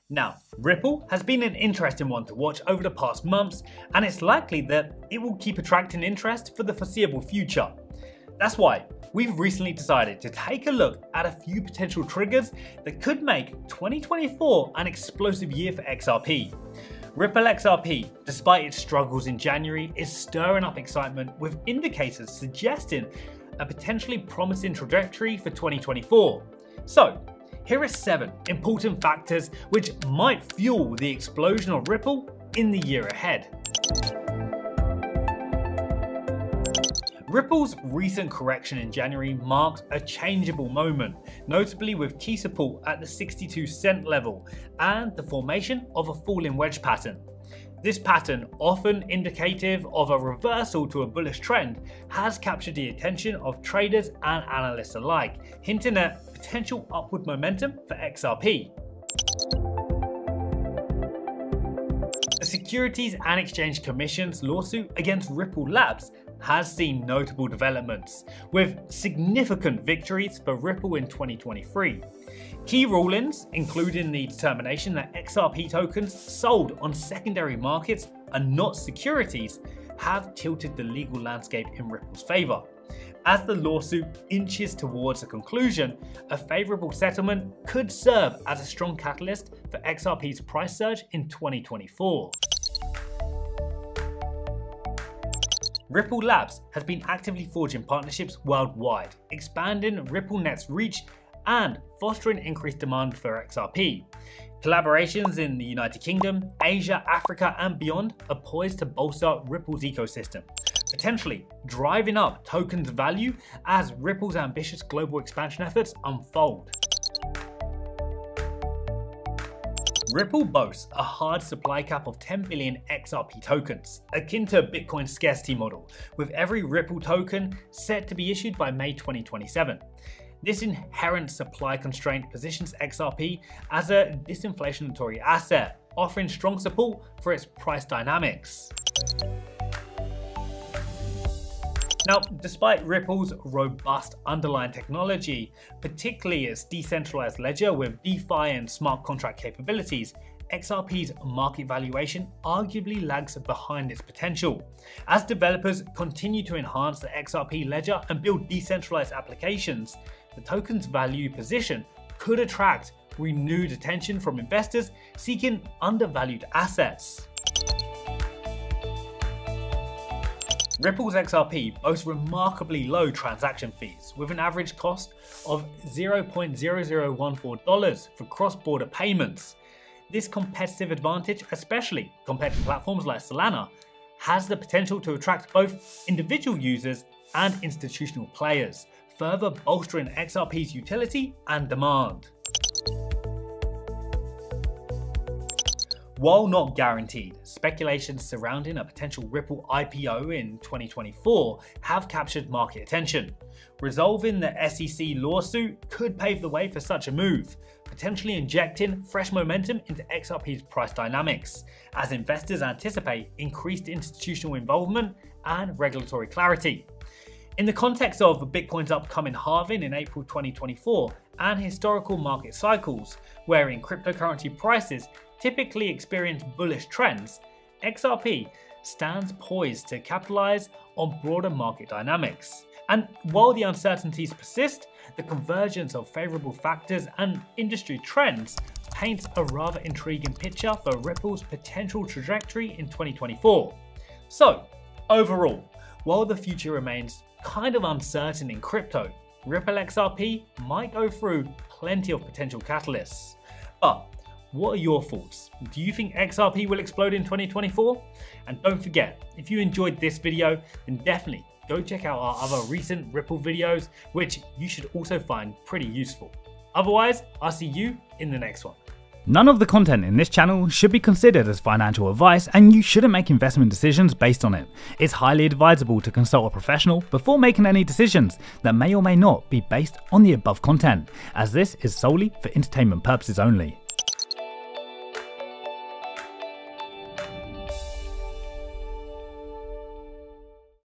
Now, Ripple has been an interesting one to watch over the past months, and it's likely that it will keep attracting interest for the foreseeable future. That's why we've recently decided to take a look at a few potential triggers that could make 2024 an explosive year for XRP. Ripple XRP, despite its struggles in January, is stirring up excitement with indicators suggesting a potentially promising trajectory for 2024. So, here are 7 important factors which might fuel the explosion of Ripple in the year ahead. Ripple's recent correction in January marked a changeable moment, notably with key support at the 62-cent level and the formation of a falling wedge pattern. This pattern, often indicative of a reversal to a bullish trend, has captured the attention of traders and analysts alike, hinting at potential upward momentum for XRP. The Securities and Exchange Commission's lawsuit against Ripple Labs has seen notable developments, with significant victories for Ripple in 2023. Key rulings, including the determination that XRP tokens sold on secondary markets are not securities, have tilted the legal landscape in Ripple's favour. As the lawsuit inches towards a conclusion, a favourable settlement could serve as a strong catalyst for XRP's price surge in 2024. Ripple Labs has been actively forging partnerships worldwide, expanding RippleNet's reach and fostering increased demand for XRP. Collaborations in the United Kingdom, Asia, Africa and beyond are poised to bolster Ripple's ecosystem, potentially driving up tokens' value as Ripple's ambitious global expansion efforts unfold. Ripple boasts a hard supply cap of 10 billion XRP tokens, akin to Bitcoin's scarcity model, with every Ripple token set to be issued by May 2027. This inherent supply constraint positions XRP as a disinflationary asset, offering strong support for its price dynamics. Now, despite Ripple's robust underlying technology, particularly its decentralized ledger with DeFi and smart contract capabilities, XRP's market valuation arguably lags behind its potential. As developers continue to enhance the XRP ledger and build decentralized applications, the token's value position could attract renewed attention from investors seeking undervalued assets. Ripple's XRP boasts remarkably low transaction fees, with an average cost of $0.0014 for cross-border payments. This competitive advantage, especially compared to platforms like Solana, has the potential to attract both individual users and institutional players, further bolstering XRP's utility and demand. While not guaranteed, speculations surrounding a potential Ripple IPO in 2024 have captured market attention. Resolving the SEC lawsuit could pave the way for such a move, potentially injecting fresh momentum into XRP's price dynamics, as investors anticipate increased institutional involvement and regulatory clarity. In the context of Bitcoin's upcoming halving in April 2024 and historical market cycles, wherein cryptocurrency prices typically experience bullish trends, XRP stands poised to capitalize on broader market dynamics. And while the uncertainties persist, the convergence of favorable factors and industry trends paints a rather intriguing picture for Ripple's potential trajectory in 2024. So, overall, while the future remains kind of uncertain in crypto, Ripple XRP might go through plenty of potential catalysts. But what are your thoughts? Do you think XRP will explode in 2024? And don't forget, if you enjoyed this video, then definitely go check out our other recent Ripple videos, which you should also find pretty useful. Otherwise, I'll see you in the next one. None of the content in this channel should be considered as financial advice, and you shouldn't make investment decisions based on it. It's highly advisable to consult a professional before making any decisions that may or may not be based on the above content, as this is solely for entertainment purposes only.